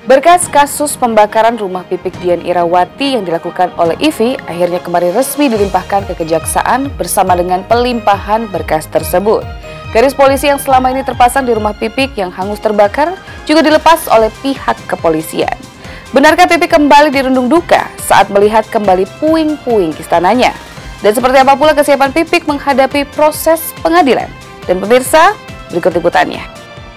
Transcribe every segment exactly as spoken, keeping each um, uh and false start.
Berkas kasus pembakaran rumah Pipik Dian Irawati yang dilakukan oleh I V I akhirnya kemarin resmi dilimpahkan ke Kejaksaan bersama dengan pelimpahan berkas tersebut. Garis polisi yang selama ini terpasang di rumah Pipik yang hangus terbakar juga dilepas oleh pihak kepolisian. Benarkah Pipik kembali dirundung duka saat melihat kembali puing-puing istananya? Dan seperti apa pula kesiapan Pipik menghadapi proses pengadilan? Dan pemirsa, berikut liputannya.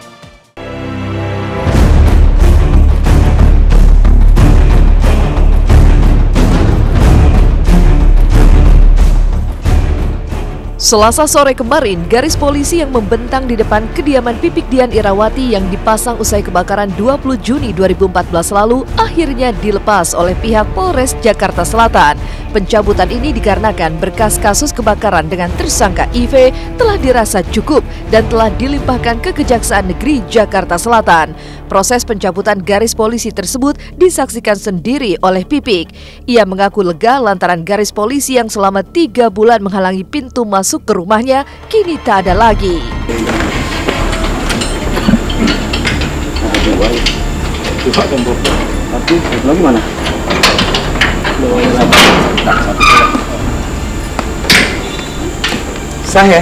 Selasa sore kemarin, garis polisi yang membentang di depan kediaman Pipik Dian Irawati yang dipasang usai kebakaran dua puluh Juni dua ribu empat belas lalu akhirnya dilepas oleh pihak Polres Jakarta Selatan. Pencabutan ini dikarenakan berkas kasus kebakaran dengan tersangka I V telah dirasa cukup dan telah dilimpahkan ke Kejaksaan Negeri Jakarta Selatan. Proses pencabutan garis polisi tersebut disaksikan sendiri oleh Pipik. Ia mengaku lega lantaran garis polisi yang selama tiga bulan menghalangi pintu masuk ke rumahnya kini tak ada lagi. Sah ya?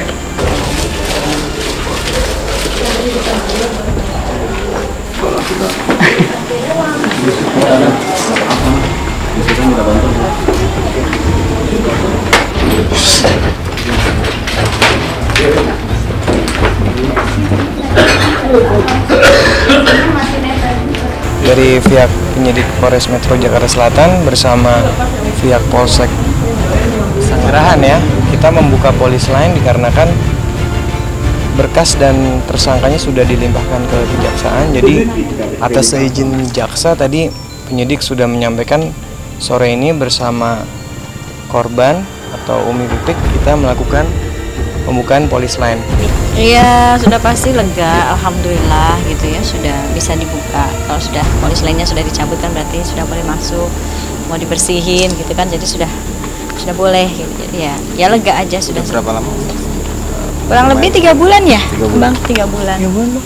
Dari pihak penyidik Polres Metro Jakarta Selatan bersama pihak Polsek Sanggerahan ya, kita membuka polis lain dikarenakan berkas dan tersangkanya sudah dilimpahkan ke kejaksaan. Jadi atas izin jaksa tadi penyidik sudah menyampaikan sore ini bersama korban atau Umi Pipik kita melakukan pembukaan polis lain. Iya, sudah pasti lega, alhamdulillah gitu ya, sudah bisa dibuka. Kalau sudah polis lainnya sudah dicabut kan berarti sudah boleh masuk, mau dibersihin gitu kan, jadi sudah sudah boleh gitu. Jadi ya, ya lega aja sudah. Berapa lama? Kurang lebih tiga bulan ya, tiga bulan. Bang, tiga bulan. Tiga bulan.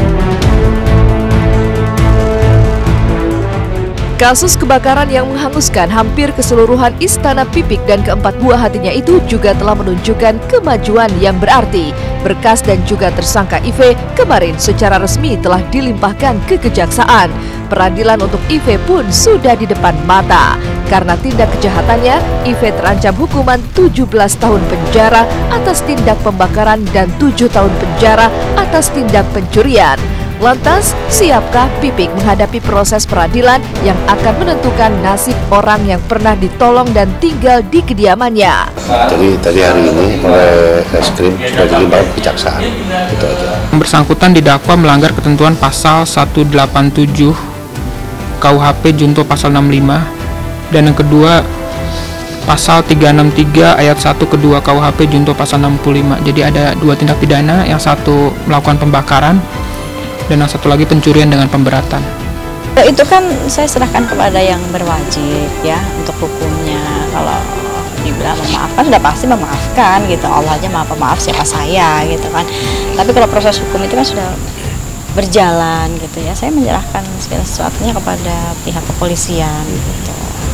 Kasus kebakaran yang menghanguskan hampir keseluruhan istana Pipik dan keempat buah hatinya itu juga telah menunjukkan kemajuan yang berarti. Berkas dan juga tersangka I V kemarin secara resmi telah dilimpahkan ke Kejaksaan. Peradilan untuk I V pun sudah di depan mata. Karena tindak kejahatannya, I V terancam hukuman tujuh belas tahun penjara atas tindak pembakaran dan tujuh tahun penjara atas tindak pencurian. Lantas, siapkah Pipik menghadapi proses peradilan yang akan menentukan nasib orang yang pernah ditolong dan tinggal di kediamannya? Jadi tadi hari ini oleh Reskrim sudah dilimpahkan ke Kejaksaan, itu aja. Bersangkutan didakwa melanggar ketentuan pasal seratus delapan puluh tujuh K U H P junto pasal enam puluh lima dan yang kedua pasal tiga enam tiga ayat satu kedua K U H P junto pasal enam puluh lima. Jadi ada dua tindak pidana, yang satu melakukan pembakaran dan yang satu lagi pencurian dengan pemberatan. Itu kan saya serahkan kepada yang berwajib ya untuk hukumnya. Kalau dibilang memaafkan sudah pasti memaafkan gitu. Allah aja maha pemaaf, siapa saya gitu kan. Tapi kalau proses hukum itu kan sudah berjalan gitu ya. Saya menyerahkan segala sesuatunya kepada pihak kepolisian gitu.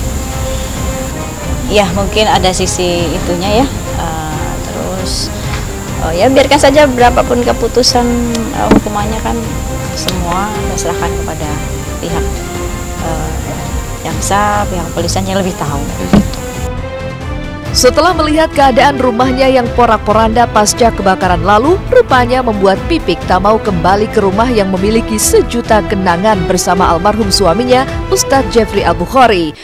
Ya mungkin ada sisi itunya ya. Uh, terus Oh ya biarkan saja berapapun keputusan uh, hukumannya kan semua saya serahkan kepada pihak uh, jaksa, pihak kepolisian yang lebih tahu. Setelah melihat keadaan rumahnya yang porak-poranda pasca kebakaran lalu, rupanya membuat Pipik tak mau kembali ke rumah yang memiliki sejuta kenangan bersama almarhum suaminya, Ustadz Jeffrey Al-Bukhari.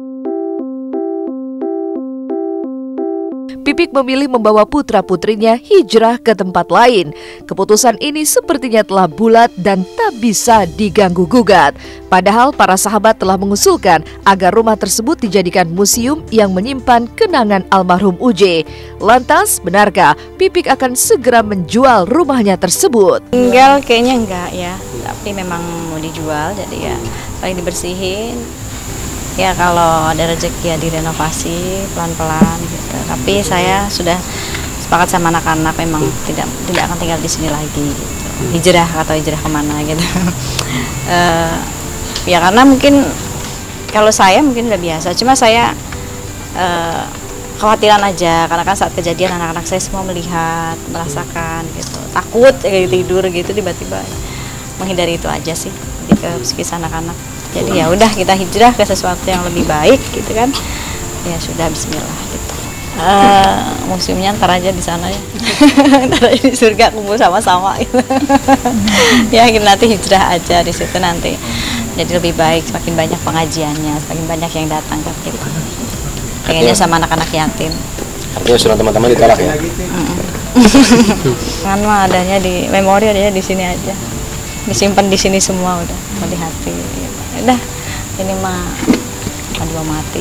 Pipik memilih membawa putra-putrinya hijrah ke tempat lain. Keputusan ini sepertinya telah bulat dan tak bisa diganggu-gugat. Padahal para sahabat telah mengusulkan agar rumah tersebut dijadikan museum yang menyimpan kenangan almarhum U J. Lantas, benarkah Pipik akan segera menjual rumahnya tersebut? Tinggal kayaknya enggak ya, tapi memang mau dijual, jadi ya paling dibersihin. Ya kalau ada rezeki ya direnovasi pelan-pelan gitu. Tapi saya sudah sepakat sama anak-anak memang tidak tidak akan tinggal di sini lagi gitu. Hijrah atau hijrah kemana gitu. uh, Ya karena mungkin kalau saya mungkin udah biasa, cuma saya uh, khawatiran aja karena kan saat kejadian anak-anak saya semua melihat, merasakan gitu, takut kayak tidur gitu tiba-tiba, menghindari itu aja sih, jadi ke psikis anak-anak. Jadi ya udah kita hijrah ke sesuatu yang lebih baik gitu kan, ya sudah Bismillah gitu. Uh, museumnya ntar aja di sana ya, ntar aja di surga kumpul sama-sama gitu. Ya kita nanti hijrah aja di situ nanti, jadi lebih baik, semakin banyak pengajiannya, semakin banyak yang datang ke gitu. Pengennya sama anak-anak yatim. Artinya usulan teman-teman ditolak ya? Kan mah adanya di memori, adanya di sini aja, disimpan di sini semua udah, mau di hati. Gitu. Udah, ini mah aduh mati.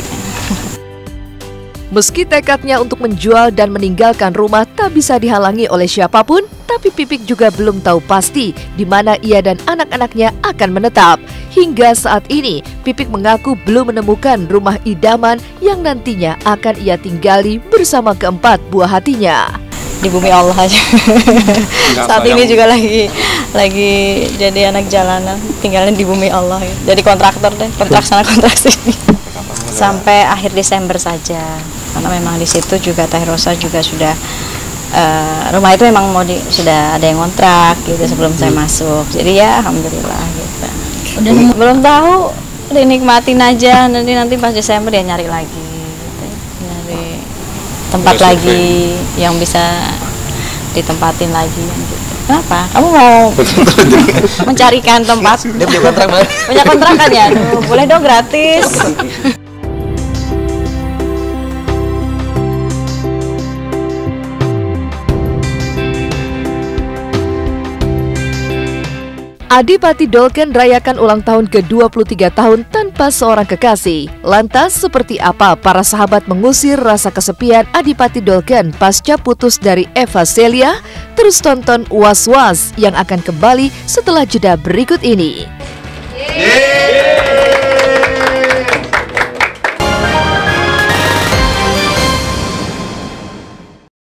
Meski tekadnya untuk menjual dan meninggalkan rumah tak bisa dihalangi oleh siapapun, tapi Pipik juga belum tahu pasti di mana ia dan anak-anaknya akan menetap. Hingga saat ini, Pipik mengaku belum menemukan rumah idaman yang nantinya akan ia tinggali bersama keempat buah hatinya. Di bumi Allah aja. Saat ini juga lagi lagi jadi anak jalanan, tinggalnya di bumi Allah. Jadi kontraktor deh, kontrak sana kontrak sini. Sampai akhir Desember saja. Karena memang di situ juga Teh Rosa juga sudah uh, rumah itu memang mau di, sudah ada yang kontrak gitu sebelum saya masuk. Jadi ya alhamdulillah gitu. Udah belum tahu, dinikmatin aja, nanti nanti pas Desember dia nyari lagi gitu. Nyari tempat Udah lagi survei. Yang bisa ditempatin lagi gitu. Kenapa? Kamu mau mencarikan tempat? Dia punya kontrak mana? Punya kontrak kan ya? Aduh, boleh dong gratis. Adipati Dolken rayakan ulang tahun ke dua puluh tiga tahun tanpa seorang kekasih. Lantas seperti apa para sahabat mengusir rasa kesepian Adipati Dolken pasca putus dari Eva Celia? Terus tonton Was Was yang akan kembali setelah jeda berikut ini.